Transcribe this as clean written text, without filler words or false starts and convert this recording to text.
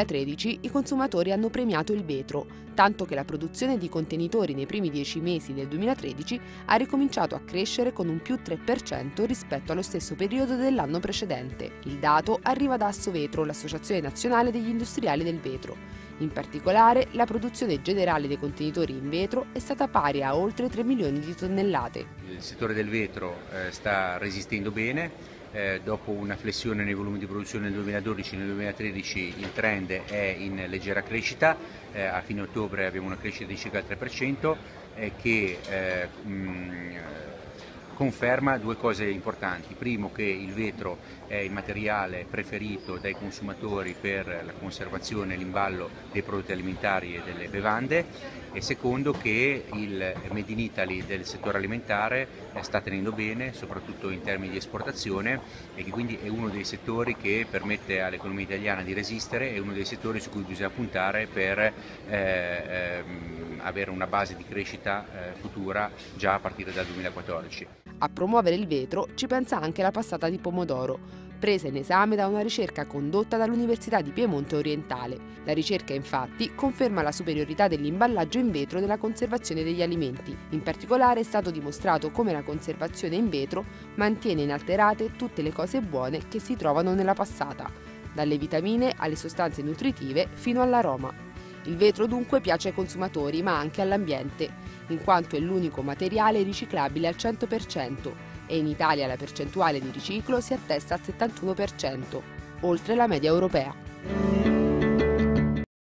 2013 i consumatori hanno premiato il vetro, tanto che la produzione di contenitori nei primi 10 mesi del 2013 ha ricominciato a crescere con un più 3% rispetto allo stesso periodo dell'anno precedente. Il dato arriva da Assovetro, l'Associazione Nazionale degli Industriali del Vetro. In particolare, la produzione generale dei contenitori in vetro è stata pari a oltre 3 milioni di tonnellate. Il settore del vetro sta resistendo bene. Dopo una flessione nei volumi di produzione nel 2012 e nel 2013 il trend è in leggera crescita, a fine ottobre abbiamo una crescita di circa il 3% che conferma due cose importanti. Primo, che il vetro è il materiale preferito dai consumatori per la conservazione e l'imballo dei prodotti alimentari e delle bevande, e secondo, che il Made in Italy del settore alimentare sta tenendo bene, soprattutto in termini di esportazione, e che quindi è uno dei settori che permette all'economia italiana di resistere, è uno dei settori su cui bisogna puntare per avere una base di crescita futura già a partire dal 2014. A promuovere il vetro ci pensa anche la passata di pomodoro, presa in esame da una ricerca condotta dall'Università di Piemonte Orientale. La ricerca infatti conferma la superiorità dell'imballaggio in vetro nella conservazione degli alimenti. In particolare è stato dimostrato come la conservazione in vetro mantiene inalterate tutte le cose buone che si trovano nella passata, dalle vitamine alle sostanze nutritive fino all'aroma. Il vetro dunque piace ai consumatori ma anche all'ambiente, in quanto è l'unico materiale riciclabile al 100% e in Italia la percentuale di riciclo si attesta al 71%, oltre la media europea.